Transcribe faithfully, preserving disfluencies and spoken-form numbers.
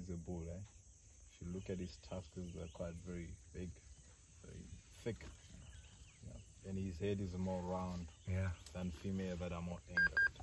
is a bull, eh? If you look at his tusks, they're quite very big, very thick. Yeah. And his head is more round Yeah. than female that are more angled.